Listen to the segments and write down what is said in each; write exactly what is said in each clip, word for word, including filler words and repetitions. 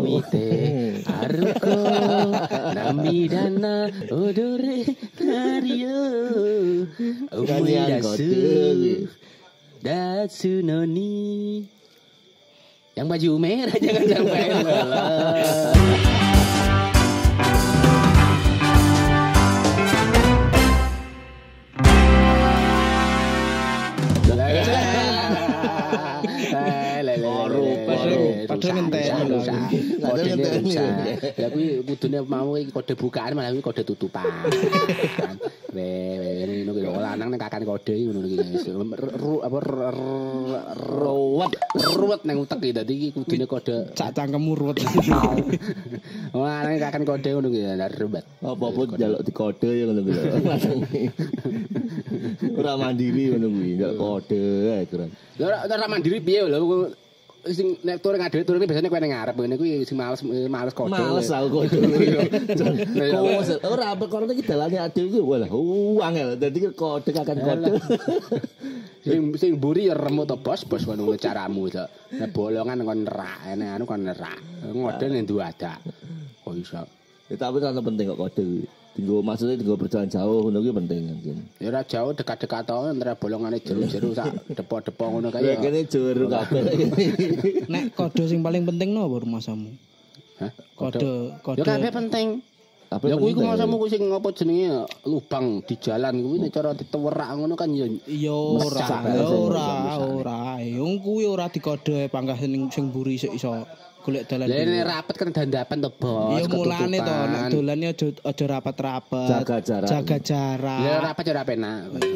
mite aruko namidana odore kario umidasu datsunoni yang baju merah jangan sampai padahal ngenteni kode ngenteni ya kuwi kudune mau iki kode bukaan malah kuwi kode tutupan we ngono kuwi lanang nek kakane kode ngono iki apa ruwet ruwet nang utek iki dadi iki kudune kode cak cangkemmu ruwet wah nang kakane kode ngono kuwi ruwet apa-apa njaluk dikode ya ngono kuwi ora mandiri ngono kuwi njaluk kode ae kurang ora mandiri piye lho sing nek turu ngadewe turune biasane kowe ning ngarep ngene kuwi sing males males kode. Males aku kode. Ora perkara iki dalane adewe iki walah angel. Dadi kode kakan kode. Sing sing mburi ya remut to bos, bos ngono caramu to. Nek bolongan kon nerak, nek anu kon nerak. Ngode ning duadak. Kok iso. Ya tapi kan penting kok kode kuwi. Tinggo maksudnya tinggo berjalan jauh ngono kuwi penting kan. Ya ora jauh dekat-dekat to antara bolongane jero-jero sak depo-depo ngono kae. Ya kene jero kabeh. Nek kode sing paling penting no apa rumasamu? Hah? Kode kode. Ya kabeh penting. Ya kuwi ku masamu kuwi sing apa jenenge lubang di jalan kuwi nek cara ditewerak ngono kan ya ya ora ora ora. Wong kuwi ora dikode panggah sing sing mburi iso golek dalan. Lah nek rapet kan dandapan to, Bos. Ya mulane to nek dolane aja aja rapat-rapat. Jaga jarak. Jaga jarak. Ya rapat ora penak.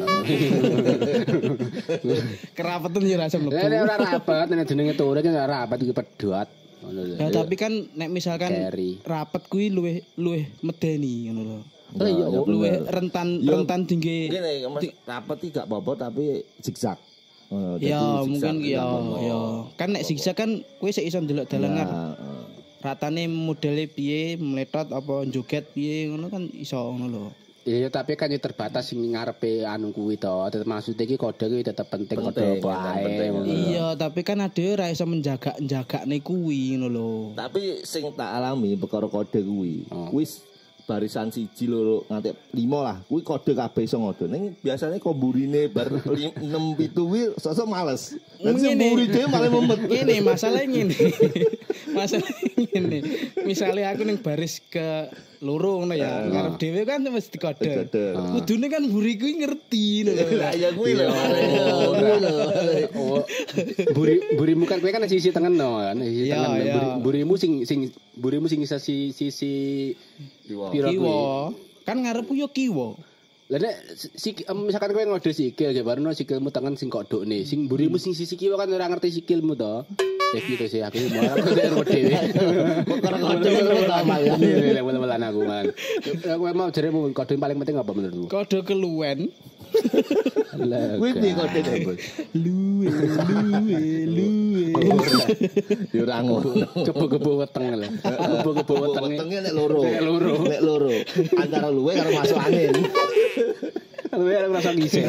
Kerapetan ya rasa mlebu. Lah nek ora rapat nek jenenge turu kan ora rapat iki pedhot. Ya tapi kan nek misalkan rapet kuwi luwih luwih medeni ngono lho. Oh iya luwih rentan rentan tinggi. Ngene rapet iki gak apa-apa tapi zigzag. Oh, ya mungkin ya ya kan nek siksa kan kowe sik iso ndelok dalan kan ratane modele piye meletot apa joget piye ngono kan iso ngono lho. Iya tapi kan terbatas sing ngarepe anu kuwi to tetep maksud iki kode kuwi tetep penting kode bae iya tapi kan ade ora iso menjaga-jagane kuwi ngono lho. Tapi sing tak alami perkara kode kuwi kuwi barisan siji loro nganti lima lah kuwi kode kabeh iso ngode ning biasane komburine bar enam pitu kuwi sosok males lan sing mburi dhewe malah mumet ngene masalahe ngene masalah ngene misale aku ning baris ke loro ngono ya ngarep dhewe kan mesti dikode kudune kan mburi kuwi ngerti lho lah ya kuwi lho mburi mburimu kan kowe kan sisi tengen no sisi tengen mburimu sing sing mburimu sing sisi sisi kiwa kan ngarep yo kiwa lah nek misalkan kowe ngode sikil ya baru sikilmu tangan sing kodokne sing mburimu sing sisi kiwa kan ora ngerti sikilmu to ya gitu sih aku mau aku karo dhewe karo kode utama ya lha aku man aku mau jare kode paling penting apa menurutmu kode keluwen kuwi piye kode Bos luwe luwe luwe yo ora ngono kebo-kebo weteng lho kebo-kebo weteng nek loro nek loro antara luwe karo masuk angin luwe karo rasa ngising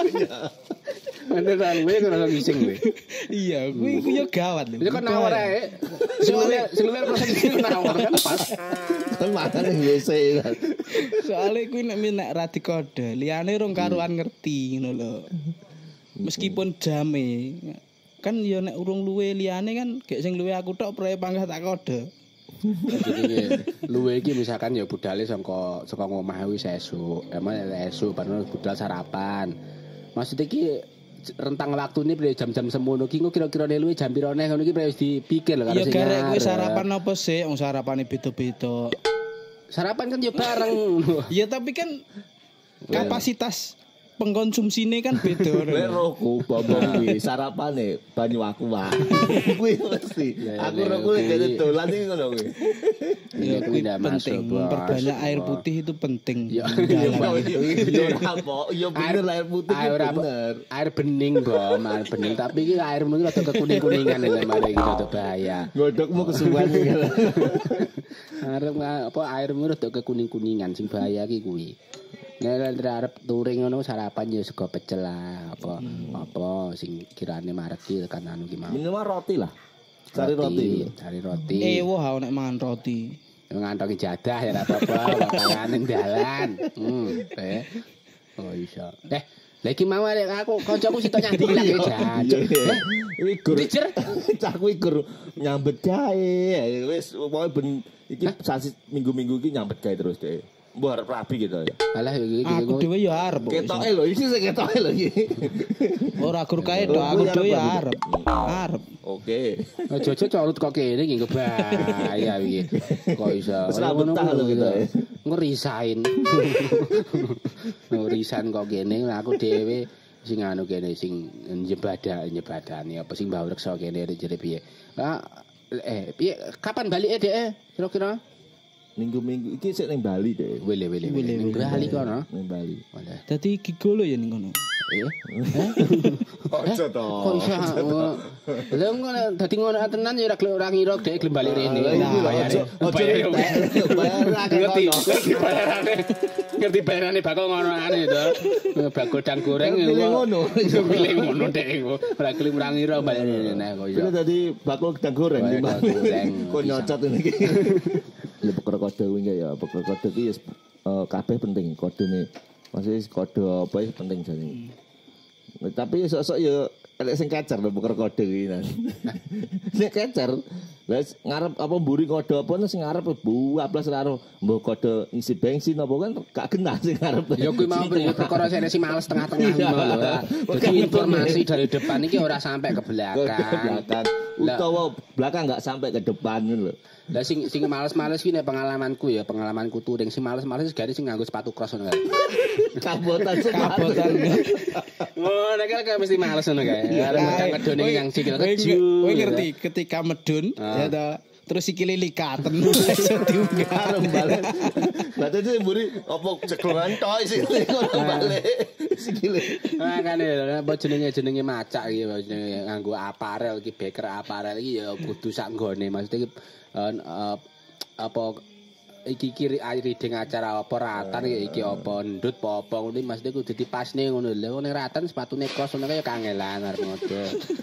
Ada luwe karo rasa ngising kowe iya kuwi kuwi yo gawat lho itu kan nawar ae soalnya soalnya rasa ngising nawar kan pas kan makan ning W C soalnya kuwi nek nek ra dikode liyane rong karuan ngerti ngono lho meskipun jame kan ya nek urung luwe liyane kan gek sing luwe aku tok proe panggah tak kode. Jadi luwe iki misalkan ya budale saka saka ngomah wis esuk, emang esuk baru budal sarapan. Maksud iki rentang waktune jam-jam semono ki kira-kira luwe jam piro neh ngono iki wis dipikir lho karo sing. Ya garek kowe sarapan apa sih? Wong sarapane beda-beda. Sarapan kan ya bareng. Ya tapi kan kapasitas pengkonsumsine kan beda. Lek roku bobong kuwi sarapane banyu aqua. Kuwi mesti. Aku roku lek dolan iki ngono kuwi. Ya kuwi penting. Memperbanyak air putih itu penting. Ya apa? Ya bener air putih bener. Air bening, Bom, air bening tapi iki air mung rada kekuning-kuningan lho mari iki rada bahaya. Godhokmu kesuwen iki. Arep apa airmu rada kekuning-kuningan sing bahaya iki kuwi. Nek arep touring ngono sarapan ya sego pecel lah apa hmm. apa sing kirane mareki tekan anu ki mau. Minimal roti lah. Cari roti. Cari roti. Eh wah nek mangan roti. Ngantongi jadah ya ora apa-apa, wakalan ning dalan. Hmm, eh. Oh iso. Eh, lagi mau aku kancaku sitok nyandi lagi jajan. Iki gur. Cah kuwi gur nyambet gawe. Wis pokoke ben iki sasi minggu-minggu iki nyambet gawe terus deh. Mbok arep rabi gitu ya. Alah iki aku dhewe ya arep. Ketoke lho, iki sing ketoke lho iki. Ora gur kae tok, aku dhewe ya arep. Arep. Oke. Jojo colot kok kene iki bahaya iki. Kok iso. Wis ra betah lho gitu. Ngerisain. Ngerisan kok kene aku dhewe sing anu kene sing nyebadah nyebadani apa sing mbah reksa kene jere piye. Ah eh piye kapan balike Dek? Kira-kira minggu-minggu iki sik ning Bali deh. Wele wele wele. Ning Bali kono. Ning Bali. Dadi iki golo ya ning kono. Eh. Ojo to. Kok iso. Lah ngono dadi ngono tenan ya ora ora ngira dhek gelem bali rene. Ojo ojo bayar ngerti. Bayarane. Ngerti bayarane bakal ngono ane to. Bakal godang goreng ngono. Yo pilih ngono dhek. Ora gelem ora ngira bayar rene kok iso. Ini tadi bakal godang goreng di mana? Kok nyocot ini iki. Ya perkara kode kuwi ya, perkara kode iki uh, kabeh penting kodene. Maksudnya kode apa ya penting jane. Hmm. Tapi sok-sok ya elek sing kacar lho perkara kode iki. Nek kacar, lah ngarep apa mburi kode apa sing ngarep buablas ra ro. Mbok kode isi bensin apa kan gak genah sing ngarep. Ya kuwi mau perkara sing si males tengah-tengah lho. Jadi informasi dari depan iki ora sampai ke belakang. Utawa belakang enggak sampai ke depan lho. Lah sing sing males-males ki nek pengalamanku ya, pengalamanku touring sing males-males gane sing nganggo sepatu cross ngono kae. Kabotan kabotan. Oh, nek kan mesti males ngono kae. Arep medang medone yang sikil keju. Kowe ngerti ketika medun ya ta terus sikile likaten iso diunggar balik. Lah itu mburi apa ceklongan tok sih ngono balik. Sikile. Makane apa jenenge jenenge macak iki jenenge nganggo aparel iki beker aparel iki ya kudu sak nggone maksudnya iki apa iki kiri riding acara apa ratan iki apa ndut apa ngono maksudnya kudu dipasne ngono lho ning ratan sepatune kos ngono kaya kangelan arep ngono.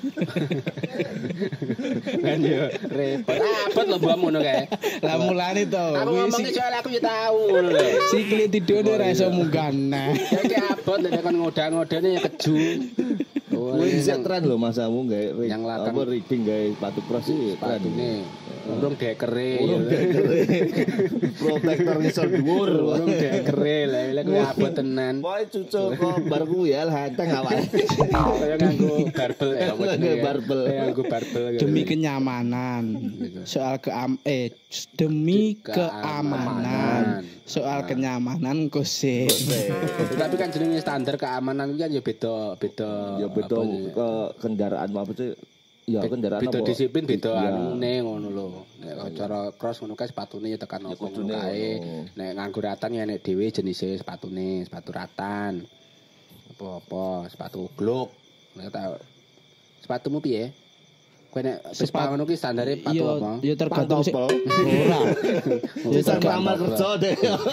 Kan yo repot abot lho mbok ngono kae. Lah mulane to. Aku ngomong soal aku yo tau ngono lho. Sikile tidone ora iso munggah nah. Ya iki abot nek kon ngoda-ngodane ya keju. Kuwi sik tren lho masamu gawe yang apa riding gawe sepatu cross iki sepatune. Urung dekere. Urung dekere. Protektor ngisor dhuwur. Urung dekere lha lha kuwi abot tenan. Pokoke cucuk kok bar kuwi ya hanteng awake. Kaya nganggo barbel ya. Nganggo barbel. Nganggo barbel. Demi kenyamanan. Soal ke eh demi keamanan. Soal kenyamanan kok sih. Tapi kan jenenge standar keamanan kan ya beda beda ya beda ke kendaraan apa sih? Ya kendaraan beda disiplin beda anune ngono lho. Nek cara cross ngono kae sepatune ya tekan opo ngono kae. Nek nganggo ratan ya nek dhewe jenise sepatune, sepatu ratan. Apa-apa, sepatu glok. Nek tak sepatumu piye? Kowe nek Vespa ngono ki standare sepatu apa? Ya tergantung sih. Ora. Ya terkamar kerja deh.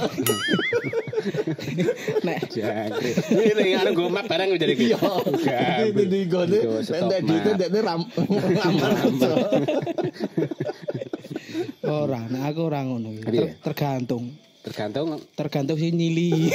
Nek jangkrik. Ini anu go map barang jadi iki. Itu di gone. Nek dite ndekne ramar kerja. Ora, nek aku ora ngono iki. Tergantung. Tergantung tergantung sing nyili.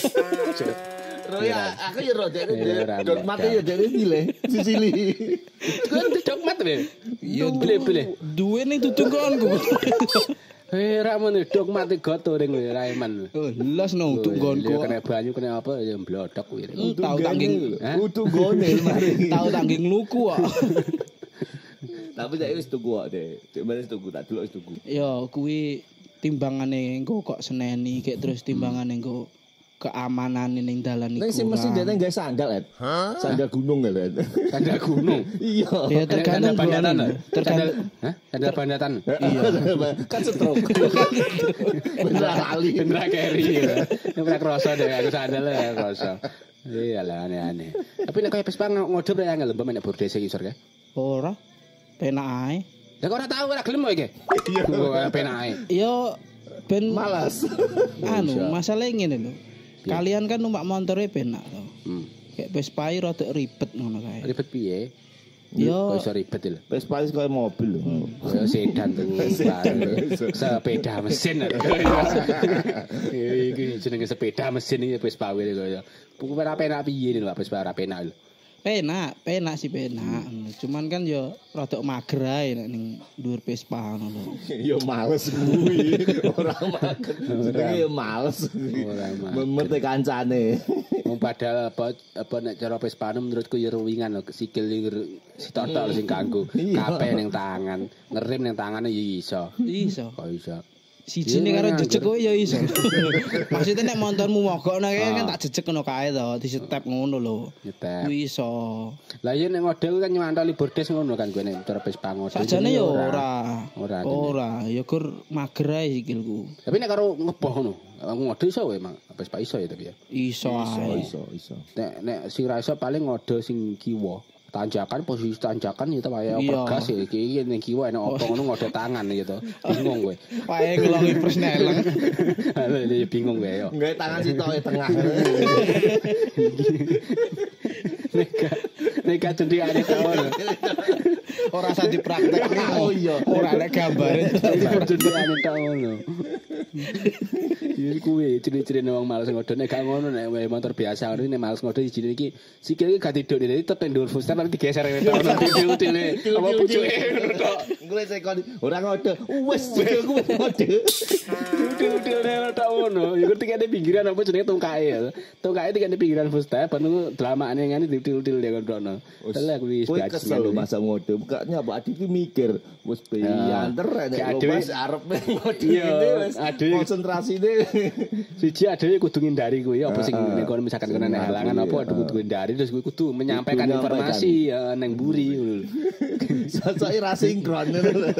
Roya, aku ya rodek dok mate ya dene nyile, sisili. Kan dok mate be. Ya bile-bile. Duwe ning tutunganku. Eh ra men dok mate goto ring ra eman. Oh, las no tunggonku. Kena banyu kena apa ya blodok kuwi. Tau tangking kudu gone mari. Tau tangking luku kok. Tapi saya wis tuku kok deh. Cek wis tuku tak delok wis tuku. Ya kuwi timbangane engko kok seneni kayak terus timbangane engko keamanan ning dalan iku. Nek sing mesti dene gawe sandal, Et. Sandal gunung lho, Et. Sandal gunung. Iya. Ya tergantung bandatan. Tergantung. Hah? Sandal bandatan. Iya. Kan stroke. Bener kali. Bener keri. Nek kroso deh aku sandal ya kroso. Iya lah aneh-aneh. Tapi nek kaya Vespa ngodop ya angel mbok nek bordese isor kae. Ora. Penak ae. Lah kok ora tau ora gelem kok iki. Iya. Penak ae. Yo ben malas. Anu, masalahnya ngene lho. Kalian kan numpak montore penak to. Hmm. Kayak Vespa rada ribet ngono kae. Ribet piye? Yo iso ribet lho. Vespa wis koyo mobil lho. Kaya sedan tuh. Sepeda mesin. Iki jenenge sepeda mesin iki Vespa wae kaya. Buku ora penak piye lho Vespa ora penak lho. penak, penak sih penak. Cuman kan yo rada mager ae nek ning dhuwur Vespa ngono lho. Yo males kuwi. Ora mager. Jenenge yo males. Ora males. Memete kancane. Wong padahal apa apa nek cara Vespa menurutku yo ruwingan lho sikil si totok sing kanggo. Kabeh ning tangan, ngerem ning tangane yo iso. Iso. Kok iso. Siji nek karo jejeg kowe ya iso. Maksudnya nek montormu mogokno kan tak jejeg ngono kae to, di-step ngono lho. Nyetep. Kuwi iso. Lah yen nek ngode kan nyantoli bordes ngono kan kowe nek cara Vespa ngode. Sajane ya ora. Ora. Ora, ya gur mager ae sikilku. Tapi nek karo ngeboh ngono, ngode iso wae Mang. Vespa iso ya tapi ya. Iso ae. Iso, iso. Nek nek sing ra iso paling ngode sing kiwa. Tanjakan posisi tanjakan ya kaya pergas ya iki ning kiwa enak opo ngono ngode tangan gitu. Bingung kowe. Wae ngelongi persneleng. Lha bingung kowe yo. Nggae tangan sitoke tengah. Nek nek cendhikane ta ngono. Ora usah dipraktekno. Oh iya, ora nek gambare cendhikane ta ngono. Iki kuwi ciri-cirine wong males ngode nek gak ngono nek motor biasa ngono nek males ngode siji iki sikil iki gak tidur dadi tetep ndur fuster tapi digeser wetok ono titil-tile apa pucuke tok. Gue sekon ora ngode. Wes sikilku wis ngode. Titil-tile tok ngono. Ya ngerti kene pinggiran apa jenenge tungkae ya. Tungkae dikene pinggiran fuster banu delamakane ngene titil-tile ya kono. Lah kuwi wis kesel lho masa ngode. Bukane apa adik iki mikir wis pianter nek pas arep ngode wis konsentrasine. Siji adewe kudu ngindari kuwi apa sing nek kono misalkan kena halangan apa kudu ngindari terus kuwi kudu menyampaikan informasi ya nang mburi ngono lho. Sosoke ra sinkron ngono lho.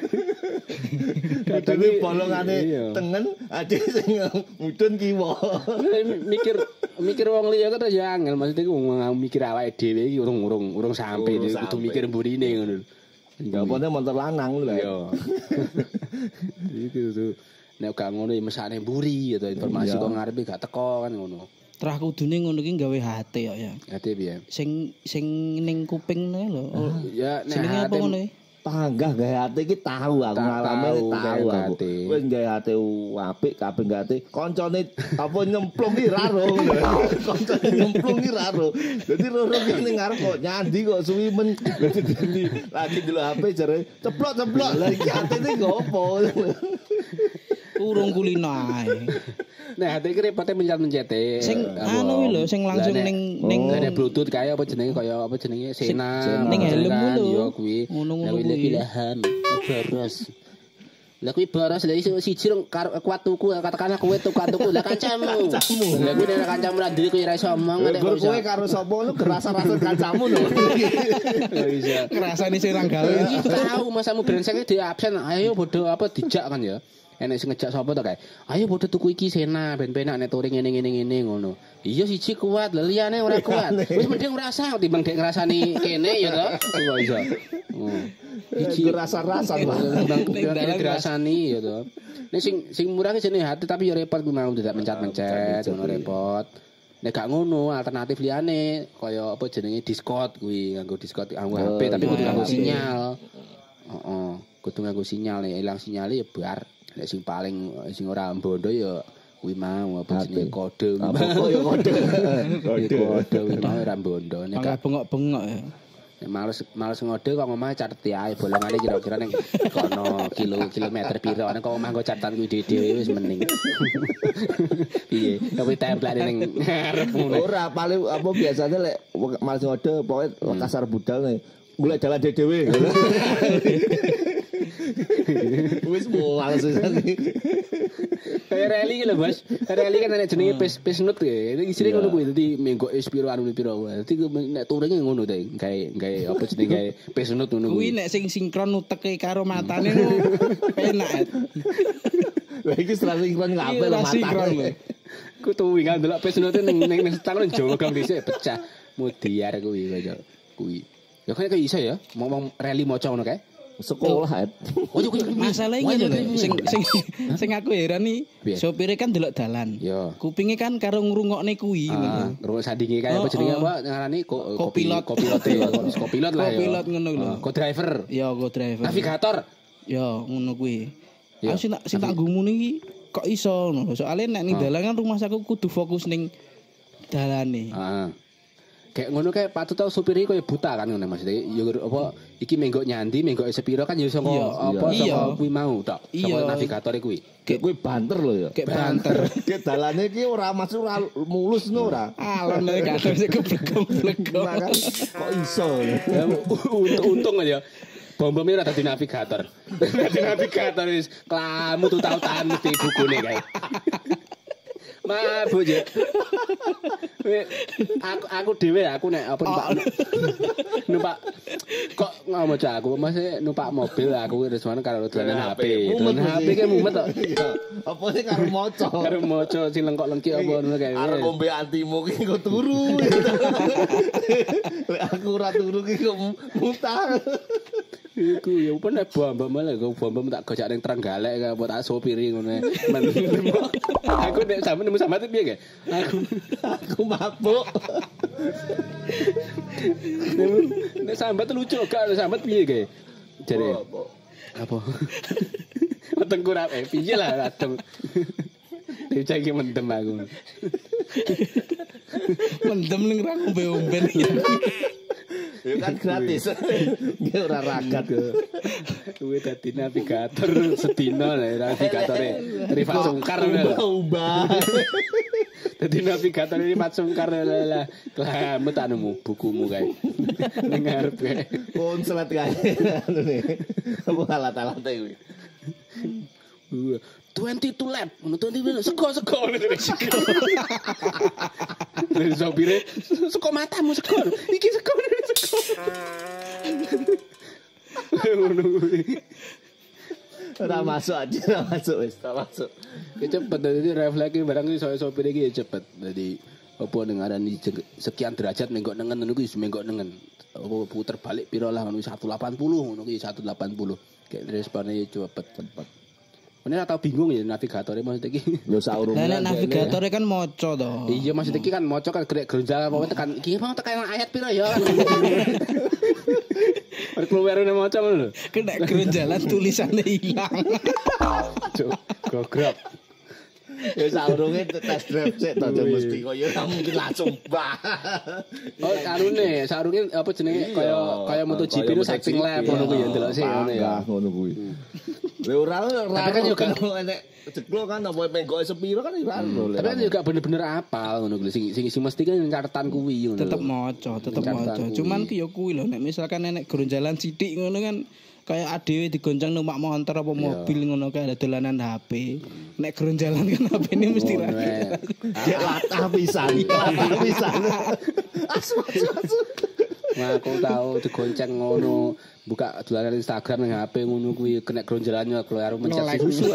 Kadang bolongane tengen adik sing mudhun kiwa. Mikir mikir wong liya kok ya angel maksudnya wong mikir awake dhewe iki urung-urung urung sampe kudu mikir mburine ngono lho. Enggak apa motor lanang lho. Iya. Iki tuh nek gak ngono ya mesane mburi gitu informasi kok ngarepe gak teko kan ngono. Trah kudune ngono ki gawe H T kok ya. H T piye? Sing sing ning kuping lho. Ya nek jenenge apa ngono e? Panggah gawe hati iki tahu aku ngalami tahu aku. Wis gawe hati apik kabeh gawe hati. Koncone apa nyemplung ki ra ro. Koncone nyemplung ki ra ro. Dadi loro ki ning ngarep kok nyandi kok suwi men. Lagi dulu H P jare ceplok-ceplok. Lah iki atine gopo. Urung kulino ae. Nah, hati iki repote mencet-mencet. Sing anu kuwi lho sing langsung ning ning ada bluetooth kaya apa jenenge kaya apa jenenge Sena. Ning helmmu lho. Ya kuwi. Ngono-ngono kuwi laham boros. Lah kuwi boros lha iso siji kuat tuku katakanlah kowe tuku-tuku lah kancamu. Lah kuwi nek kancamu ra duwe kuwi ra iso omong nek kowe karo sapa lu gerasa-rasa kancamu lho. Bisa. Ngrasani sing ra gawe. Iki tahu masamu brengsek di absen ayo bodoh apa dijak kan ya. Enek sing ngejak sapa to kae. Ayo padha tuku iki Sena ben penak nek touring ngene-ngene ngene ngono. Iya siji kuat, lha liyane ora kuat. Wis mending ngrasa timbang dek ngrasani kene ya to. Kok iso. Iki rasa-rasa timbang ngrasani ya to. Nek sing sing murah jenenge hati tapi ya repot ku mau tidak mencet-mencet ngono repot. Nek gak ngono alternatif liyane kaya apa jenenge Discord kuwi nganggo Discord nganggo H P tapi kudu nganggo sinyal. Heeh, kudu nganggo sinyal nek ilang sinyale ya bar. Nek sing paling sing ora bondo ya kuwi mau apa jenenge kode. Apa ya kode. Kode kode kuwi mau ora bondo. Nek gak bengok-bengok ya. Nek males males ngode kok omah catet ae bolongane kira-kira ning kono kilo kilometer piro nek kok omah nggo catatan kuwi dhewe wis mending. Piye? Tapi template ning ngarep ngono. Ora paling apa biasanya lek males ngode pokoke kasar budal nih. Golek dalan dhewe. Wis males iki. Kayak rally lho, Bos. Rally kan ana jenenge pes pesnut ya. Isine ngono kuwi dadi menggo piro anu piro. Dadi nek touringe ngono ta. Gawe gawe apa jenenge gawe pesnut ngono kuwi. Kuwi nek sing sinkron uteke karo matane no penak. Lah iki sinkron ngapel matane. Ku tuwi kan delok pesnute ning ning stang jogong dhisik pecah. Mudiar kuwi kaya kuwi. Ya kaya iso ya, ngomong rally maca ngono kae. Sekolah. Oh, yo kuwi masalah ini lho sing sing sing aku heran nih sopire kan delok dalan. Yo. Kupinge kan karo ngrungokne kuwi Ah, ngrungok sandinge kaya apa jenenge apa ngarani ko Kopilot. Kopilot kopilot lah ya. Kopilot ngono lho. Co-driver. Ya go driver. Navigator. Ya ngono kuwi. Ya. Aku sing tak sing tak gumun iki kok iso ngono. Soale nek ning dalan kan rumah saku kudu fokus ning dalane. Heeh. Kayak ngono kayak patut tau supir iki koyo buta kan ngono Mas. Ya apa iki menggok nyandi, menggok sepiro kan ya saka apa saka kuwi mau tok. Saka navigator kuwi. Kayak kuwi banter lho ya. Kayak banter. Kayak dalane iki ora masuk ora mulus no ora. Alon nek gak sik keblegong-blegong. Kok iso. Untung aja. Bom-bomnya rada di navigator. Di navigator wis klamu tuh tau-tahan mesti bukune kae. Mabuk ya. Aku aku dhewe aku nek apa numpak numpak kok ngomong cak aku masih numpak mobil aku wis mana karo dolanan H P. Dolanan H P ki mumet tok. Apa sih karo maca? Karo maca sing lengkok-lengki apa ngono kae. Arep ngombe antimu ki kok turu. Lek aku ora turu ki kok mutar. Iku ya apa nek bom malah kok bom tak gojak ning Trenggalek apa tak sopiri ngono. Aku nek sampe nemu sampe piye ge? Aku aku mabuk. Nek sambat lucu gak sambat piye ge? Jare. Apa? Weteng kurang eh piye lah adem. Dicek iki mendem aku. Mendem ning ra ngombe-omben. Ya kan gratis. Nggih ora ragat. Kuwi dadi navigator sedina lah navigatore Rifat Sungkar lho. Ubah. Dadi navigator Rifat Sungkar lah. Klamet anumu bukumu kae. Ning ngarep kae. Konslet kae anu ne. Apa alat-alat kuwi. twenty-two lap, ngono twenty-two lap, sego-sego ngono. Nek sopire, sego matamu sego. Iki sego, sego. Ngono kuwi. Ora masuk aja, ora masuk wis, ora masuk. Ki cepet dadi refleks barang iki sopire iki cepet. Dadi apa ning arani sekian derajat menggok nengen ngono kuwi menggok nengen. Apa puter balik piro lah ngono seratus delapan puluh ngono kuwi seratus delapan puluh. Kayak responnya cepet cepet. Ini atau bingung ya navigatornya maksudnya iki. Lho saurung. Lah navigatornya kan maca to. Iya maksudnya iki kan maca kan grek geronjal apa tekan iki mau tekan ayat piro ya kan. Berkeluarane maca ngono lho. Kena geronjalan tulisannya hilang. Cuk, gogrok. Ya saurunge tes drive sik to mesti koyo ora mungkin langsung bah. Oh, arune sarunge apa jenenge kaya kaya MotoGP itu setting lap ngono kuwi ya ndelok sik ngono ya. Ngono kuwi. Lha ora ora kan juga enek jeglo kan apa menggoke sepiro kan ora lho. Tapi kan juga bener-bener apal ngono kuwi sing sing sing mesti kan catatan kuwi ngono. Tetep maca, tetep maca. Cuman ki ya kuwi lho nek misalkan enek geronjalan sithik ngono kan kayak adewe digoncang numpak motor apa mobil ngono kae dolanan H P. Nek geronjalan kan H P ini mesti ra. Latah pisan, latah pisan. Asu asu asu. Nah, aku tahu digonceng ngono, buka dolanan Instagram nang H P ngono kuwi kena geronjalannya keluar mencet susu.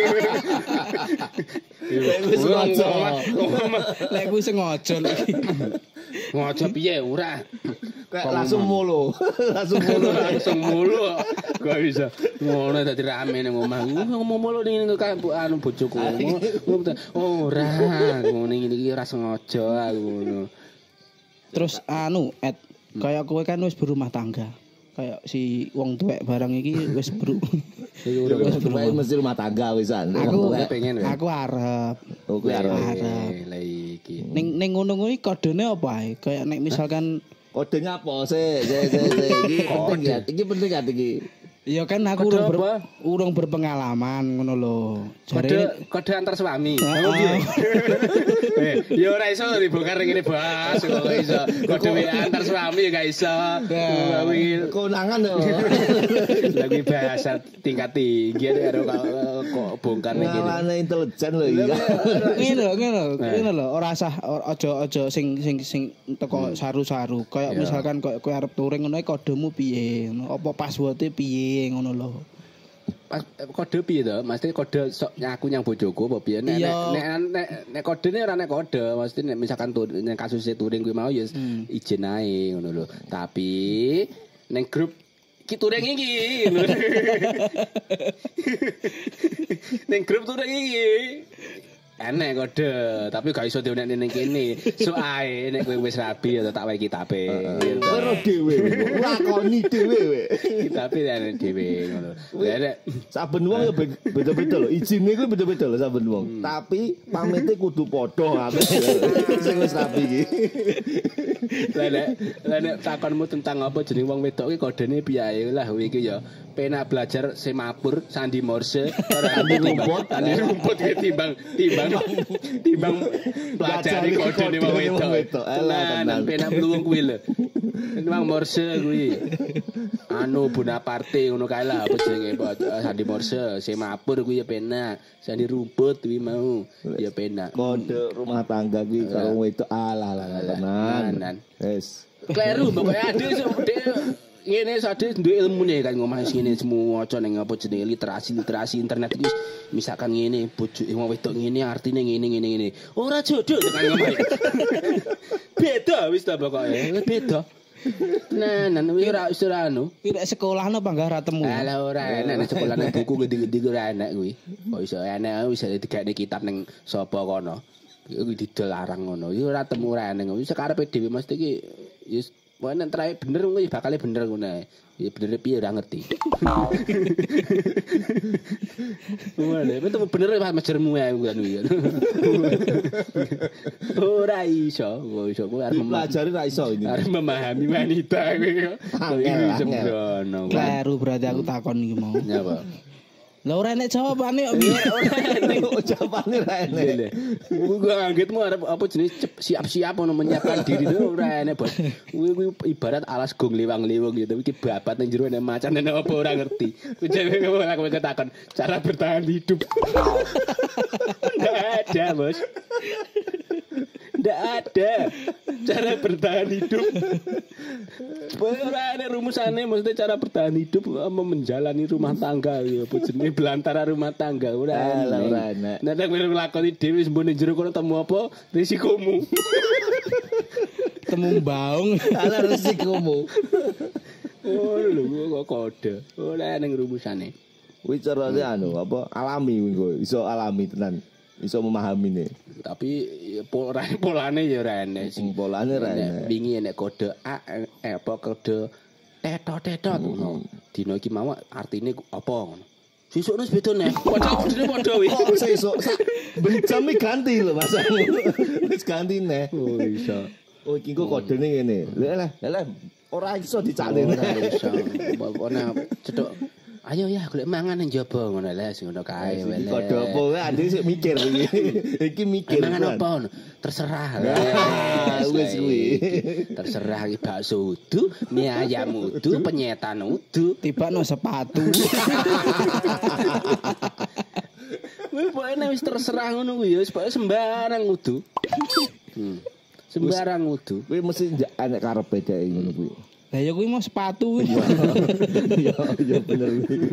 Wis ngojo. Lek kuwi sengaja lagi. Ngojo piye ora? Kayak langsung mulu. Langsung mulu. Langsung mulu. Gak bisa. Ngono dadi rame nang omah. Ngomong mulu ning kampung anu bojoku. Ora, ngono iki ora sengaja aku ngono. Terus anu, Ed, kayak kowe kan wis berumah tangga. Kayak si wong tuwek barang iki wis bro. Wis berumah mesti rumah tangga wisan. Aku pengen aku arep. Oh, kuwi arep. Lah iki. Ning ning ngono kuwi kodene apa ae? Kayak nek misalkan kodenya apa sih? Sik sik sik iki penting ya. Iki penting ya iki. Ya kan aku urung ber, urung berpengalaman ngono lho. Kode kode antar suami. Eh, ya ora iso dibongkar ngene bahas kok iso. Kode antar suami ya gak iso. Kuwi konangan lho. Lah kuwi bahasa tingkat tinggi karo kok bongkar ngene. Ngene intelijen lho iki. Ngene lho, ngene lho, ngene lho, ora sah aja-aja sing sing sing teko saru-saru. Kayak misalkan kowe arep touring ngono kodemu piye? Apa password-e piye? Ngono lho. Kode piye to? Mesti kode sok nyaku nyang bojoku apa piye? Nek nek nek nek kodene ora nek kode, mesti nek misalkan nek kasus touring kuwi mau ya izin ae ngono lho. Tapi ning grup tureng iki. Ning grup tureng iki. Enek kode, tapi gak iso dionek ning kene. So ae nek kowe wis rabi ya tak wae kitabe. Ora dhewe, lakoni dhewe we. Kitabe enek dhewe ngono. Nek saben wong ya beda-beda lho. Ijine kuwi beda-beda lho saben wong. Tapi pamite kudu padha kabeh. Sing wis rabi iki. Lah nek nek takonmu tentang apa jeneng wong wedok iki kodene piye lah iki ya. Penak belajar semapur Sandi Morse ora rumput, tani rumput timbang timbang timbang belajar kode wong wedok. Lah nang penak mluwung kuwi lho. Timbang Morse kuwi. Anu Bonaparte ngono kae lah apa jenenge Sandi Morse, semapur kuwi ya penak. Sandi rumput kuwi mau ya penak. Kode rumah tangga kuwi karo wedok alah lah tenan. Wes. Kleru pokoke ade ngene sadhe duwe ilmune kan ngomah ngene semua maca ning apa jenenge literasi literasi internet iki misalkan ngene bojo wong wedok ngene artine ngene ngene ngene ora jodoh kan ngomah beda wis ta pokoke beda nah nah wis ora wis ora anu kira sekolah no panggah ratemu ala ora enak sekolah nang buku gede-gede ora enak kuwi kok iso enak wis digane kitab ning sapa kono iki didol larang ngono iki ora temu ora enak wis karepe dhewe mesti iki wis wah nek terae bener kuwi bakale bener ngono. Ya bener piye ora ngerti. Wah, betul bener Mas Majermu ae kan kuwi. Ora iso, kok iso kuwi arep pelajari ra iso ini. Arep memahami wanita kuwi. Sembrono. Kleru berarti aku takon iki mau. Nyapa? Lah ora enek jawabane kok piye? Ora enek jawabane ra enek. Gua anggitmu arep apa jenis siap-siap ono menyiapkan diri itu ora enek, Bos. Kuwi kuwi ibarat alas gong liwang-liwang gitu. Iki babat nang jero enek macan enek apa ora ngerti. Kuwi dhewe kowe ketakon cara bertahan hidup. Enggak ada, Bos. Enggak ada cara bertahan hidup. Ora ada rumusane maksudnya cara bertahan hidup menjalani rumah tangga ya apa jenenge belantara rumah tangga ora ora enak. Nek kowe nglakoni dhewe wis mbone jero kono temu apa risikomu. Temu baung ala risikomu. Oh lho kok kode. Ora ning rumusane. Kuwi carane anu apa alami kuwi iso alami tenan. Iso memahami nih. Tapi pola polane ya ora enek sing polane ora enek. Wingi enek kode A eh apa kode tetot-tetot ngono. Dino iki mau artine apa ngono. Sesuk wis beda nek. Padahal kodene padha wis. Oh sesuk jam ganti lho Mas. Wis ganti nek. Oh iso. Oh iki kok kodene ngene. Lah lah ora iso dicakne. Ora iso. Pokoknya cedok ayo ya golek mangan nang jaba ngono lho sing ngono kae wele. Kode apa wae ade sik mikir iki. Iki mikir. Mangan apa ngono? Terserah. Wis kuwi. Terserah iki bakso udu, mie ayam udu, penyetan udu, tibano sepatu. Wis pokoke wis terserah ngono kuwi ya wis pokoke sembarang udu. Hmm. Sembarang udu. Kuwi mesti enek karepe dhek ngono kuwi. Lah ya kuwi mau sepatu. Ya ya bener.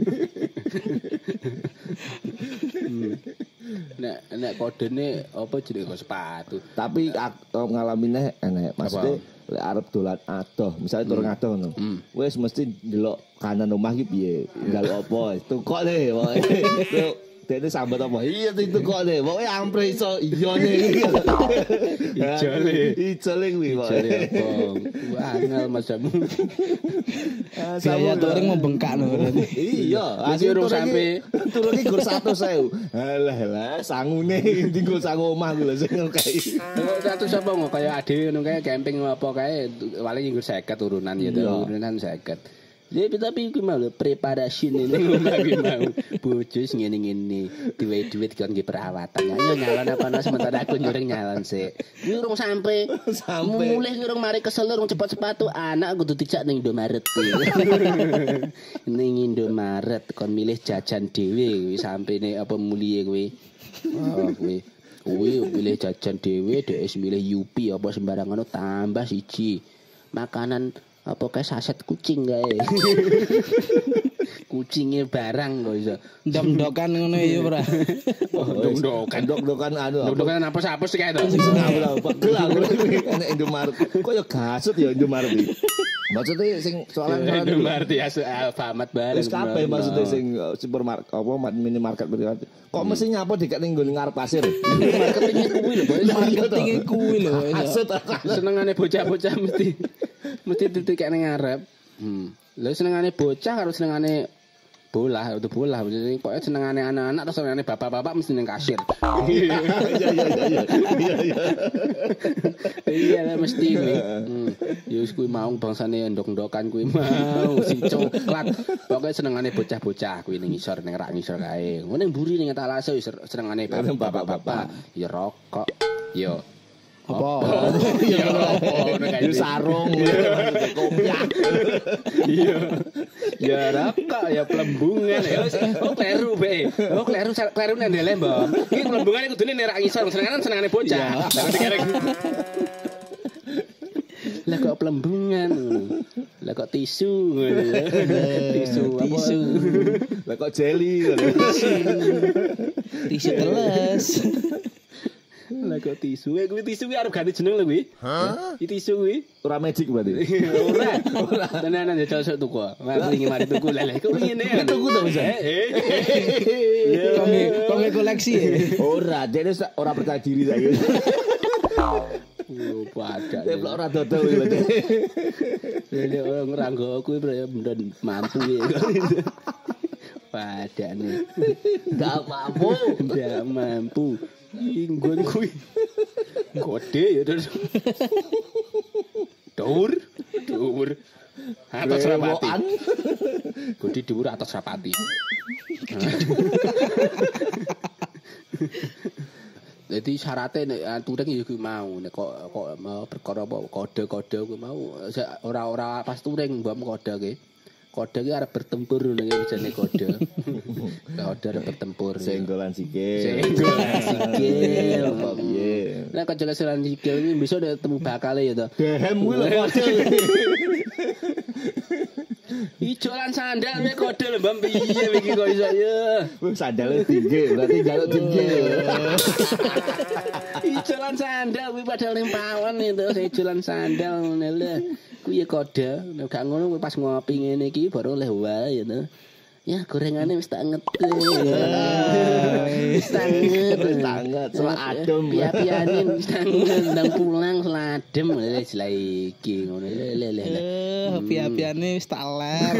Nek nek kodene apa jenenge sepatu. Tapi ngalamine enek. Maksudnya lek arep dolan adoh, misale turun adoh ngono. Wis mesti ndelok kanan omah iki piye. Njaluk apa? Tukok le. Dene sambat apa? Iya itu kok deh. Pokoke ampre iso iyone. Ijole. Ijole kuwi kok. Ijole apa? Angel masamu. Saya touring mau bengkak lho berarti. Iya, asli urung sampe turun iki gur seratus ribu. Halah halah sangune dienggo sangu omah kuwi lho sing kei. seratus apa ngono kaya adewe ngono kae camping apa kae paling nggur seket turunan ya turunan seket. Ya tapi ku mau preparasi ini ngomong mau bojos ngene-ngene duwe-duit kon nggih perawatan. Ayo nyalon apa nang sementara aku nyuring nyalon sik. Iki urung sampe. Sampe. Mulih urung mari kesel urung cepet sepatu anak kudu dijak ning Indomaret. Ning Indomaret kon milih jajan dhewe sampe nek apa mulie kowe. Oh kowe. Kowe milih jajan dhewe dhek wis milih Yupi apa sembarangan tambah siji. Makanan apa kayak saset kucing kae. Kucinge barang kok iso. Ndok-ndokan ngono ya ora. Ndok-ndokan, ndok-ndokan anu. Ndok-ndokan apus-apus kae to. Sing ngawur apa? Gelang enek Indomaret. Kok ya gasut ya Indomaret iki. Maksudnya sing soalan Itu berarti ya Alfamart bareng. wis kabeh maksudnya sing supermarket apa minimarket berarti. Kok mesti nyapa dikek ning nggone ngarep pasir. Marketingnya kuwi lho, Boy. Marketingnya kuwi lho. Maksud Senengane bocah-bocah mesti mesti titik ning ngarep. Hmm. Lha senengane bocah karo senengane bola, itu bola. Jadi pokoknya senengane anak-anak atau senengane bapak-bapak mesti ning kasir. Iya iya iya iya. Iya iya. Iya lah mesti kuwi. Hmm. Ya wis kuwi mau bangsane ndok-ndokan kuwi mau sing coklat. Pokoknya senengane bocah-bocah kuwi ning ngisor ning rak ngisor kae. Ngono ning mburi ning talase wis senengane bapak-bapak. Ya rokok. Ya Apa? Ya Yo sarung kopiah. Iya. Ya rokok ya pelembungan ya. Oh kleru be. Oh kleru kleru nang ndele, Mbak. Iki pelembungane kudune nerak ngisor senengane senengane bocah. Lah dikerek. Lah kok pelembungan ngono. Lah kok tisu ngono. Tisu apa? Tisu. Lah kok jeli ngono. Tisu teles. Lah kok tisu? Eh kuwi tisu kuwi arep ganti jeneng lho kuwi. Hah? Iki tisu kuwi. Ora magic berarti. Ora. Ora. Tenanan ya cocok tuku. Aku wingi mari tuku lha lha kok ngene ya. Tuku to bisa. Konge konge koleksi ya. Ora, dene ora percaya diri saiki. Oh, pada. Deplok ora dodol iki berarti. Dene orang ngranggo kuwi bener mampu ya. Padane. Enggak mampu. Enggak mampu. Inggon kuwi. Gede ya terus. Dur, dur. Atas rapati. Gede dhuwur atas rapati. Jadi syaratnya nek turing ya kuwi mau nek kok kok perkara apa kode-kode kuwi mau ora-ora pas turing mbok kode ki. Kode ki arep bertempur ning jane kode. Kode arep bertempur. Senggolan sikil. Senggolan sikil. Apa piye? Nek kok senggolan sikil iki bisa ketemu bakale ya to. Dehem kuwi lho kode. Ijolan sandal nek kode lho Mbak piye iki kok iso ya. Wis sandale tinggi, berarti jaluk tinggi. Ijolan sandal kuwi padahal ning pawon itu ijolan sandal ngene lho. Kuwi ya kode, nek gak ngono pas ngopi ngene iki baru oleh wae ya to. Ya gorengane wis tak ngeti. Wis tak ngeti. Sangat seladem. Piye-piyane wis tak ndang pulang seladem wis lha iki ngono le le le. Eh, piye-piyane wis tak ler.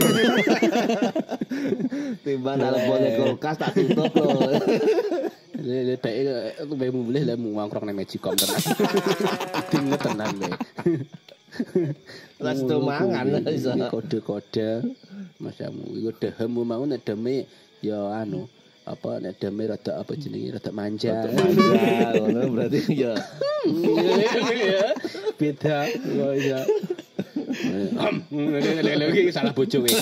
Timbang telepone kulkas tak tutup lho. Le le pek kowe mulih le mangkrok nang Magicom tenan. Ding tenan le. Las do mangan iso. Kode-kode masamu iku dehemu mau nek deme ya anu apa nek deme rada apa jenenge rada manja. Rada manja ngono berarti ya. Beda kok ya. Lagi salah bojo kowe.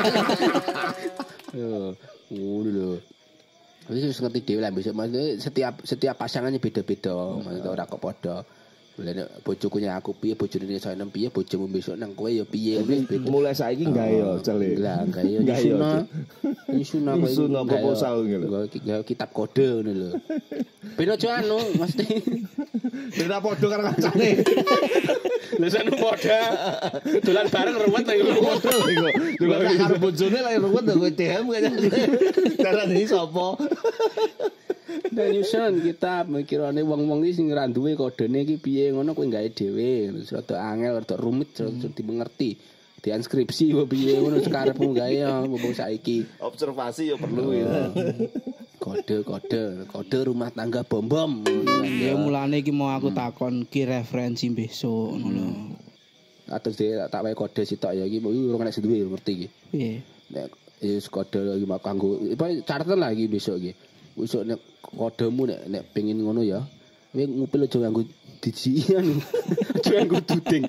Yo, ngono lho. Wis ngerti dhewe lah besok maksudnya setiap setiap pasangannya beda-beda, maksudnya ora kok padha. Lha bojoku nya aku piye bojone iso enem piye bojomu besok nang kowe ya piye mulai saiki gawe yo cele lah gawe yo sunah sunah kowe sunah proposal ngono gawe kitab kode ngono lho ben aja anu mesti ben padha karo kancane lha sanu padha dolan bareng ruwet lho padha lho dolan karo bojone lha ruwet kowe D M kaya darane sapa. Nah nyusun kita mikirane wong-wong iki sing ora duwe kodene iki piye ngono kowe gawe dhewe. Rada angel, rada rumit, rada dimengerti. Dianskripsi apa piye ngono sekarepmu gawe mumpung saiki. Observasi ya perlu ya. Kode-kode, kode rumah tangga bom-bom. Ya mulane iki mau aku takon ki referensi besok ngono lho. Atus dhewe tak wae kode sitok ya iki urung nek duwe ngerti iki. Piye? Nek wis kode iki mau kanggo catetan lah iki besok iki. Besok nek kodemu nek nek pengin ngono ya. Kowe ngupil aja nganggo dijian. Aja nganggo duding.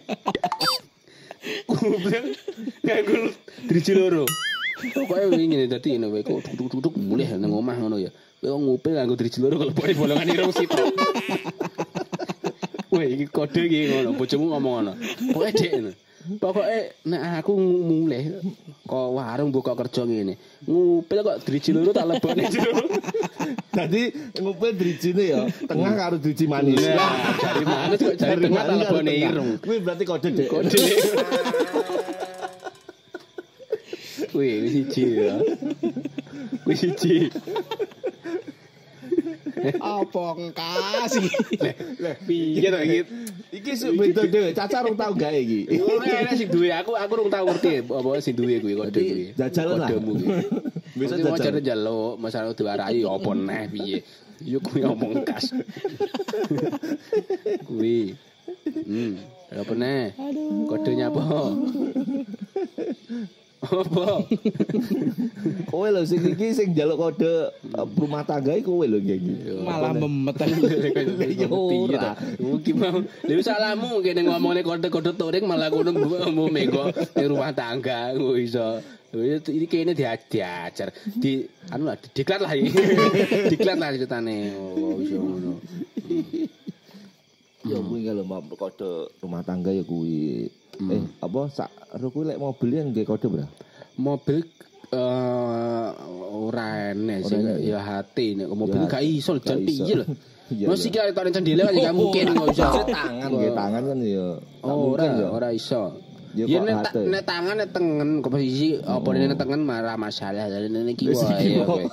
Ngupil nganggo driji loro. Pokoke ngene dadi ngene kowe kok duduk-duduk mulih nang omah ngono ya. Kowe ngupil nganggo driji loro kalau pokoke bolongan irung sitok. Weh iki kode iki ngono, bojomu ngomong ngono. Pokoke dek. Pokoke nek aku mulih kok warung buka kerja ngene. Ngupil kok driji loro tak lebokne jero. Dadi ngupil drijine ya, tengah karo driji manis. Lah, jari manis kok jari tengah tak lebokne irung. Kuwi berarti kode Dek. Kode. Wih, wis siji ya. Wis siji. Apa engkas iki? Lah, piye to iki? Iki sing beda dhewe, Caca rung tau gawe iki. Oh, enak sing duwe aku, aku rung tau ngerti apa sing duwe kuwi kode kuwi. Jajal lah. Kodemu kuwi. Bisa Bisa jajal. jajal njaluk, masalah diwarai apa neh piye. Yo kuwi omong kas. Kuwi. Hmm, apa neh? Kodenya apa? Apa? Kowe lho sing iki sing njaluk kode uh, rumah tangga iki kowe lho iki. Malah memet. Piye to? Mungkin mau lha salahmu kene ngomongane kode-kode touring malah kono mau menggo di rumah tangga kok iso. Iki kene diajar di anu lah diklat lah iki. Diklat lah ceritane. Oh iso ngono. Ya kuwi kalau mau kode rumah tangga ya kuwi. Eh apa sak kuwi lek mobil yang nggih kode bro. Mobil eh ora enek sih ya hati nek mobil gak iso jan piye lho. Mesti kira tok cendele kan gak mungkin kok iso. Tangan nggih tangan kan ya. Ora ora iso. Ya nek nek tangan nek tengen posisi apa nek tengen marah masalah nek iki wae kowe.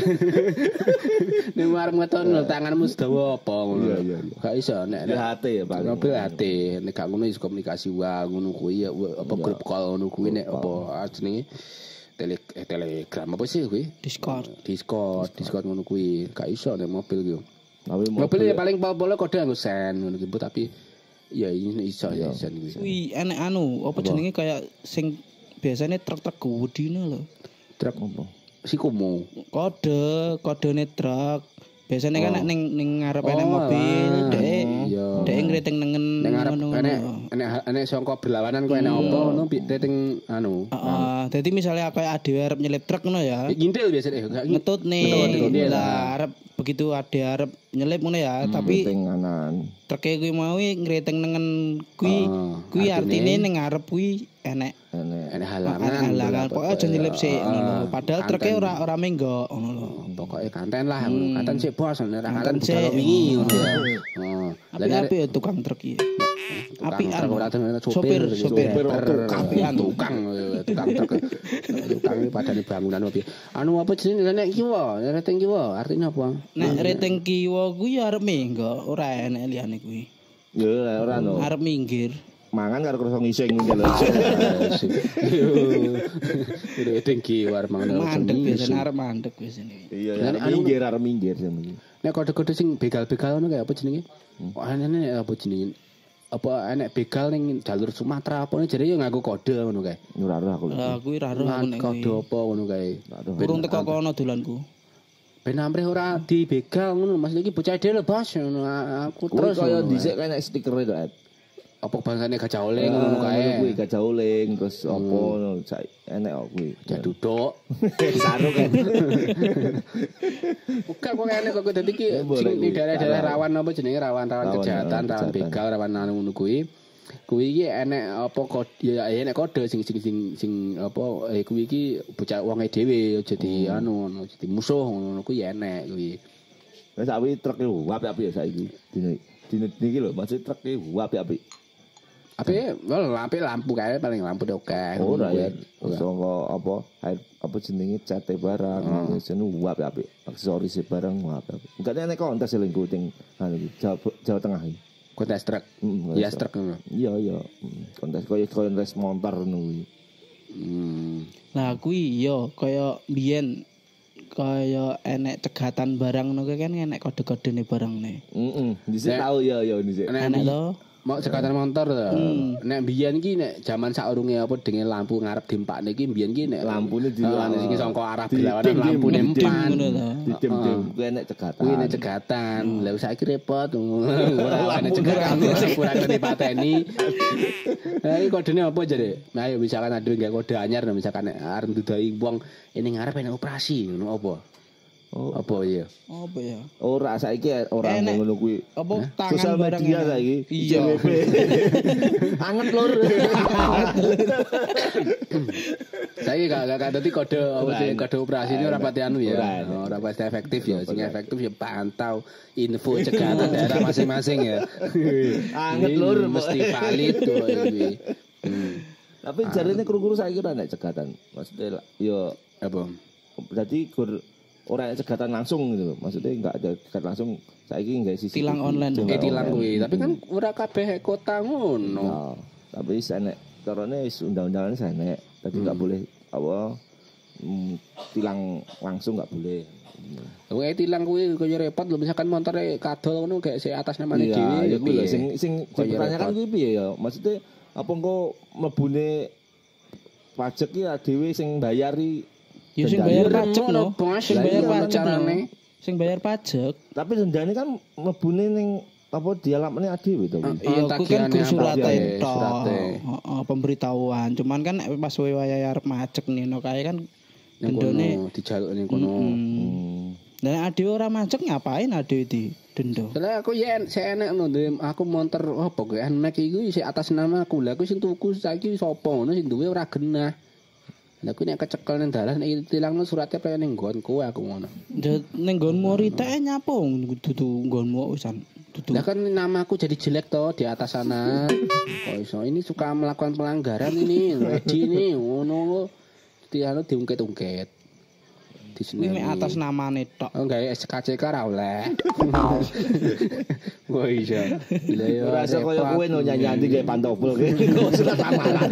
Nek marep ngeton tanganmu sedawa apa ngono. Gak iso nek hati ya Pak. Mobil hati nek gak ngono iso komunikasi wae ngono kuwi apa grup call ngono kuwi nek apa jenenge tele eh, telegram apa sih kuwi? Discord. Discord, Discord ngono kuwi. Gak iso nek mobil ku. Tapi Mobil ya paling pol-pol kode nggo sen ngono ki tapi ya ini iso ya sen kuwi. Kuwi enek anu, apa jenenge kayak sing biasanya truk-truk gedine lho. Truk apa? Sikumu. Kode, kodene truk. Biasanya kan nek ning ning ngarep enek mobil, dhek dhek ngriting nengen ning ngarep enek enek enek sangka berlawanan kok enek apa ngono rating anu. Heeh, dadi misale kayak ade arep nyelip truk ngono ya. Ngintil biasane gak Ngetut nih. Lah arep begitu ade arep nyelip ngono ya, tapi tenganan. truke kuwi mau ngriting nengen kuwi kuwi artine ning ngarep kuwi enek enek halangan. Halangan pokoke aja nyelip sik ngono lho. Padahal truke ora ora menggok ngono lho. Pokoke kanten lah, kanten sik bos, nek kanten sik wingi ngono. Heeh. Tapi ya tukang truk iki. Apian ora sopir sopir apian tukang tukang truk. Tukang iki padane bangunan opo. Anu apa jenenge nek kiwa, rating kiwa artinya apa? Nek rating kiwa kuwi arep menggok, ora enek liyane kuwi. Ya ora no. Arep minggir. Mangan karo kersa ngising ngene lho. Yo tinggi war mangan. Mandek biasane arep mandek biasane. Iya, arep minggir arep minggir sampe. Nek kode-kode sing begal-begal ngono kaya apa jenenge? Oh, aneh apa jenenge? Apa enek begal ning jalur Sumatera apa jare yo nganggo kode ngono kae. Ora ora aku. Lah kuwi ra roh nek kode apa ngono kae. Burung teko kono dolanku. Ben amrih ora dibegal ngono Mas iki bocah dhewe bos ngono aku terus kaya dhisik kae nek stiker e apa bangsane gajah oleng ngono kae. Kuwi gajah oleng terus apa ngono enek kok kuwi. Jaduduk. Sarung kan. Bukan kok enek kok dadi iki sing di daerah-daerah rawan apa jenenge rawan-rawan kejahatan, rawan begal, rawan anu ngono kuwi. Kuwi iki enek apa kode ya enek kode sing sing sing sing apa eh kuwi iki bocah wonge dhewe aja di anu ngono di musuh ngono kuwi enek kuwi. Wis sawi truk e apik-apik ya saiki. Dine dine iki lho maksud truk e apik-apik. Apik, well apik lampu kae paling lampu oke. Ora ya. Sangka apa air apa jenenge cate barang, biasane apik-apik. Aksesoris barang apik-apik. Enggak enek kontes lho kuting anu Jawa, Jawa Tengah iki. Kontes truk. Ya truk ngono. Iya iya. Kontes koyo kontes motor ngono kuwi. Hmm. Lah kuwi yo kaya biyen kaya enek cegatan barang ngono kan enek kode-kodene barangne. Heeh. Dhisik tau ya ya dhisik. Enek to. Mau cekatan motor to. Nek biyen iki nek jaman saurunge apa dengan lampu ngarep dimpakne iki biyen iki nek lampune di ana sing sangka arah berlawanan lampune empan ngono to. Didem-dem kuwi enek cegatan. Kuwi enek cegatan. Lah saiki repot ora enek cegatan kurang dipateni. Lah iki kodene apa jare? Nah ayo misalkan ada nggak kode anyar misalkan arep ndudai wong ini ngarep enek operasi ngono apa? Apa ya? Apa ya? Ora saiki ora Enek. ngono kuwi. Apa tangan Sosial barang media enak. saiki. Iya. Anget lur. Saiki gak gak dadi kode apa sih kode operasi ini ora pati anu ya. Ora. Ora pasti efektif ya. Sing efektif ya pantau info cegatan daerah masing-masing ya. Anget Ini lur. mesti valid tuh iki. Hmm. Tapi jarine kru-kru saiki ora nek cegatan. Maksudnya yo Apa? berarti gur ora nek cegatan langsung gitu loh. Maksudnya enggak ada cegatan langsung saiki enggak sisi Tilang online. Oke tilang kuwi, tapi kan ora kabeh kota ngono. Ya, tapi sanek carane wis undang-undangane sanek. Tadi enggak boleh apa mm, tilang langsung enggak boleh. Kowe tilang kuwi kaya repot lho misalkan motore kadol ngono kayak si atas namanya Iya, dhewe ya kuwi lho piye? sing sing Kaya dipertanyakan repot. kuwi piye ya? Maksudnya apa engko mlebune pajak ki dhewe sing bayari Ya sing denda. bayar Ya, pajak remono, no. Bos. Sing bayar Lah, iya, pajak carane. no. Sing bayar pajak. Tapi dendane kan mlebune ning apa dialamane dhewe to kuwi. Iya, Oh, aku kan tagihannya ku surate apa ya, tok. surate. Heeh, pemberitahuan. Cuman kan nek pas wae wae arep macek nino kae kan Ning dendone. kono dijaluk ning kono. Hmm. Nah, adewe ora macek ngapain adewe di denda? Soalnya aku ya saya enak no, duwe- aku monter apa gue enak iku si atas nama aku. Lah aku sing tuku saiki sapa ngono sing duwe ora genah. Lah aku nek kecekel ning dalan nek tilangno suratnya kaya ning nggonku aku ngono. Ning nggonmu rite nyapo dudu nggonmu wisan. Dudu. Lah kan namaku jadi jelek toh di atas sana. Oh iso ini suka melakukan pelanggaran ini, ready ini ngono. Tiano diungket-ungket. Di sini. Ini atas namane tok. Oh enggak S K C K ra oleh. Wah iya. Lah yo Rasa koyo kowe no nyanyi kayak pantofel kayak surat amalan.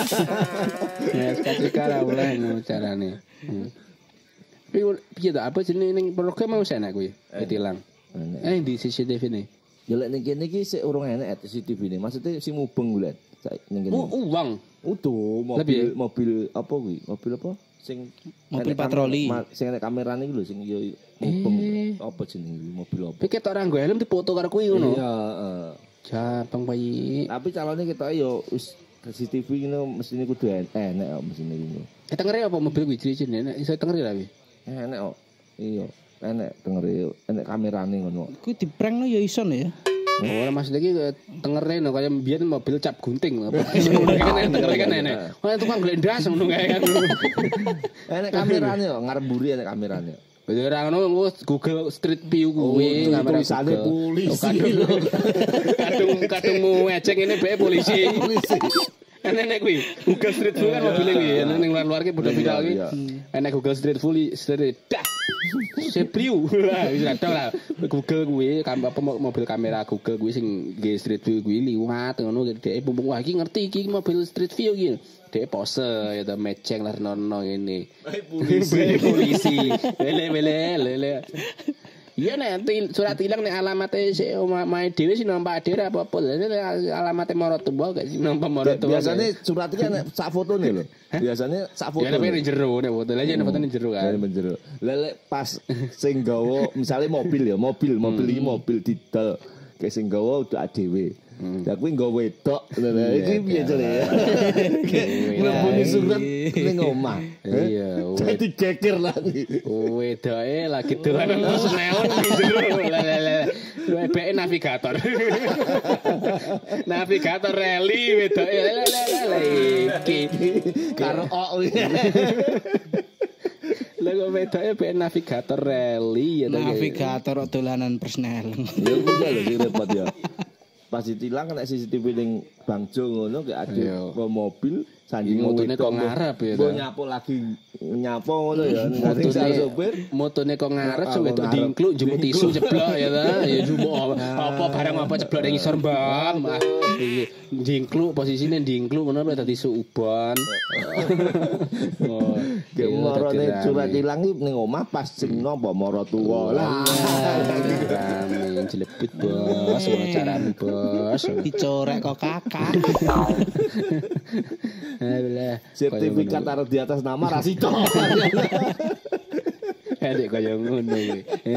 Ya S K C K ra oleh ngono carane. Hmm. Tapi piye ta apa jenenge ning program mau enak kuwi? Ditilang. Eh di C C T V ne. Ya lek ning kene iki sik urung enak C C T V ne. Maksudnya sing mubeng kuwi lek ning kene. Oh, uang. Utuh mobil Lebih? mobil apa kuwi? Mobil apa? Sing Mobil enek kam- patroli. ma- Sing enek kamerane iku lho sing yo mubeng. Apa jenenge mobil apa? Pikir tok ora nggo helm dipoto karo kuwi ngono. Iya, heeh. Jabang bayi. Tapi calone kita yo wis C C T V ngono mestine kudu en- enek kok mestine ngono. Eh tengere apa mobil kuwi ciri-ciri enak iso tengere ra wi. Enek kok. Iya, enek tengere enek kamerane ngono. Kuwi diprank no ya iso no ya. Oh, ora maksud iki tengere no kaya mbiyen mobil cap gunting apa. Kan tengere kan enak. Oh tukang glendas ngono kae kan. Enek kamerane kok ngarep mburi enek kamerane. Wis ora ngono Google Street View kuwi Oh, kamera tulisane Google. polisi. Oh, kadung kadung kadungmu ngecek ini bae polisi. Polisi. Enek kuwi Google Street View kan mobil kuwi ning luar-luar ki padha viral ki. Iya. Enek Google Street View street dah. Sepriu. Wis ada lah. Google kuwi kam- apa mo- mobil kamera Google kuwi sing nggih Street View kuwi liwat ngono dhek mumpung wah iki ngerti iki mobil Street View iki. Dhek pose ya ta meceng lah nono ngene. Polisi polisi. Lele lele lele. Iya nek surat ilang nek alamate sik omahe dhewe sing nampak dhewe apa-apa. Alamate Marotuwa gak sing nampak Marotuwa. Biasane surat iki enek sak fotone lho. Biasane sak foto. ya tapi ning jero nek foto. Lah nek foto ning jero kan. Kan menjero. Lelek pas sing gawa misale mobil ya, mobil, mobil iki mobil didol. Kayak sing gawa udah dhewe. Lah kuwi nggawa wedok. Lah iki piye jare ya? Ngleboni surat ning omah. Iya. Jadi geger lagi. Wedoke lagi dolanan terus neon ning jero. Lah lah lah. Webeke navigator. Navigator rally wedoke. Lah lah lah lah iki. Karo ok. Lah kok wedoke be navigator rally ya ta. Navigator dolanan persnel. Ya kuwi lho sing repot ya. Pas ditilang kena C C T V ning Bangjo ngono kayak ada Iya. mobil sanjing Ini motone wedok, kok ngarep ya, mbok ta? nyapo lagi nyapo ngono ya. Nanti saya sopir Motone kok ngarep Ah, so kok wedok ngarep. dingkluk jemput tisu jeblok ya ta. Ya jumbo apa barang apa jeblok ning isor Mbak. Mbak. Dingkluk posisine dingkluk ngono wedok tisu uban. Oh. Kayak marane surat ilang iki ning omah pas sing napa mara tuwa lah. Rame jelebit bos, ngono caramu bos. Dicorek kok kakak. Alah. Sertifikat taruh di atas nama Rasito. Adek kaya ngono kuwi.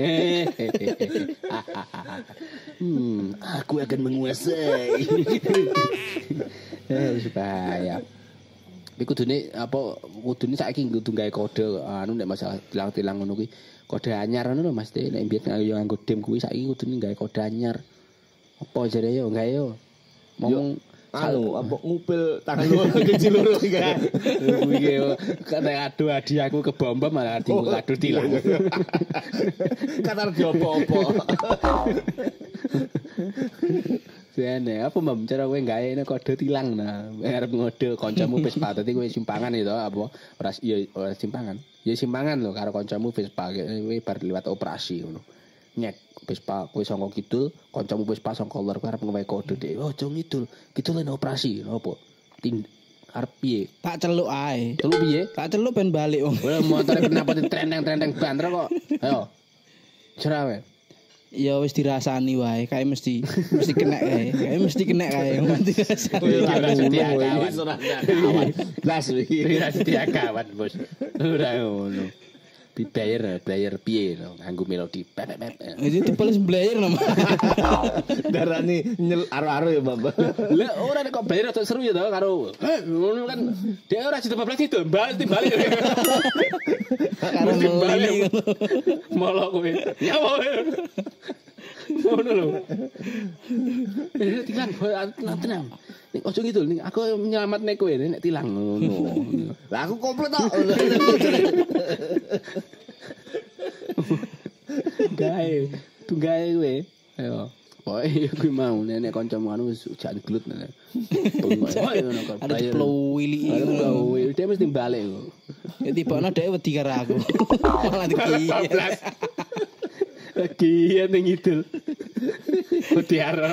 Hmm, aku akan menguasai. Eh, supaya. Tapi kudune apa kudune saiki kudu gawe kode anu nek masalah tilang-tilang ngono kuwi. Kode anyar ngono lho Mas. Nek mbiyen yo nganggo dim kuwi saiki kudune gawe kode anyar. Apa jare yo gawe yo. Ngomong anu apa ngupil tangan lu kecil loro iki. Kuwi yo kata aduh adi aku kebom-bom malah adi aduh tilang. Katar diopo-opo. Jane apa mbam cara kowe gawe kode tilang nah arep ngode kancamu Vespa dadi kowe simpangan itu apa ora ya ora simpangan ya simpangan lho karo kancamu Vespa kowe bar liwat operasi ngono nyek Vespa kowe saka kidul kancamu Vespa saka lor kowe arep nggawe kode dhek oh jong kidul kidul len operasi opo tin arep piye tak celuk ae celuk piye tak celuk ben balik wong motor kenapa trendeng-trendeng banter kok ayo cerawe ya wis dirasani wae kae mesti mesti kena kae kae mesti kena kae mesti dirasani ora setia kawan kawan blas iki ora setia kawan bos ora ngono dibayar bayar piye no nganggo melodi pep pep iki dipeles blayar no darani nyel aro-aro ya Bapak lah ora nek kok bayar seru ya to karo ngono kan dia ora cita bablas itu balik balik karo balik molok kowe nyawa ngono lho ini tilang tenang nek ojo ngidul ning aku nyelametne kowe nek tilang ngono lah aku komplit tok gawe tunggae kowe ayo pokoke kuwi mau nek kancamu anu wis jan glut nek ada plowili ngono dia mesti balik kok ya tibane dhek wedi karo aku malah dikiyet kiyet ning ngidul wedi aro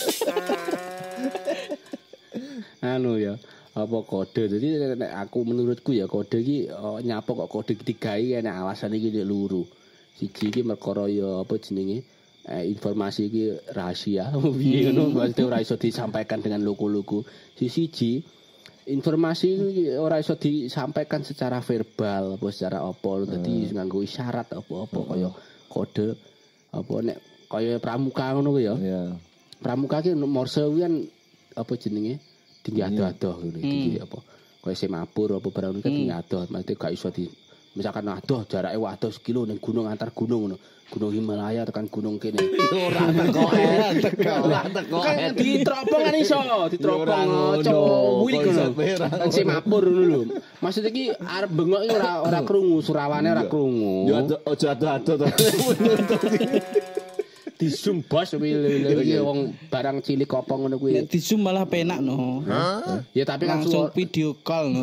anu ya apa kode jadi nek aku menurutku ya kode iki oh, nyapa kok kode digawe nek alasan iki luru siji iki perkara ya apa jenenge eh, informasi iki rahasia piye ngono maksudnya ora iso disampaikan dengan lugu-lugu siji informasi iki ora iso disampaikan secara verbal apa secara apa dadi hmm. nganggo isyarat apa-apa hmm. kaya kode apa nek kaya pramuka ngono ya yeah. Pramuka ki Morse kuwi kan apa jenenge tinggi adoh-adoh ngono iki apa kaya semapur apa barang iki tinggi adoh maksudnya gak iso di misalkan adoh jarake waduh sekilo ning gunung antar gunung ngono gunung Himalaya tekan gunung kene ora teko ora teko kan ditropong kan iso ditropong cuwi ngono kan semapur ngono lho maksud iki arep bengok iki ora ora krungu surawane ora krungu yo aja adoh-adoh to di zoom bos iki wong barang cilik kopong ngono kuwi. Nek di zoom malah penak no. Hah? Ya tapi kan langsung video call no.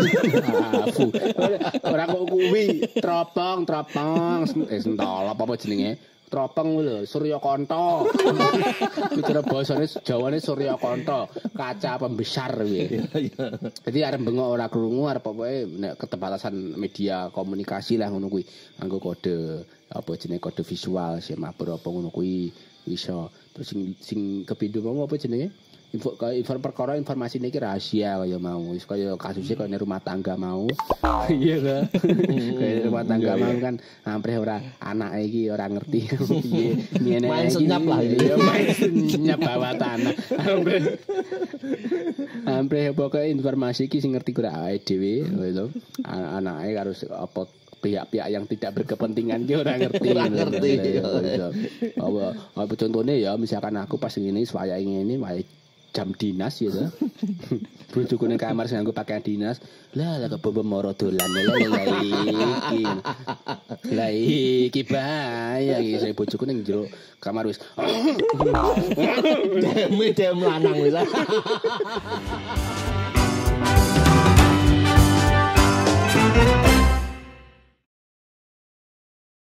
Ora kok kuwi tropong tropong eh sentol apa apa jenenge? Tropong lho Surya Kanta. Bicara basane Jawane Surya Kanta, kaca pembesar kuwi. Jadi arep bengok ora krungu arep pokoke nek keterbatasan media komunikasi lah ngono kuwi. Nganggo kode apa jenenge kode visual semapur apa ngono kuwi iso. Terus sing sing kepindho mau apa jenenge? Info info perkara informasi iki rahasia kaya mau. Wis kaya kasusnya kaya rumah tangga mau. Iya kan? Kaya rumah tangga mau kan hampir ora anake iki ora ngerti piye ngene main senyap lah ya main senyap bawah tanah. Hampir hampir pokoke informasi iki sing ngerti kira awake dhewe lho. Anake karo apa pihak-pihak yang tidak berkepentingan dia orang ngerti orang ngerti apa apa contohnya ya misalkan aku pas ngene swaya ngene wae jam dinas ya to bojoku ning kamar sing nganggo pakaian dinas lah lah kebom moro dolan lah iki lah iki bahaya iki saya bojoku ning jero kamar wis dem dem lanang wis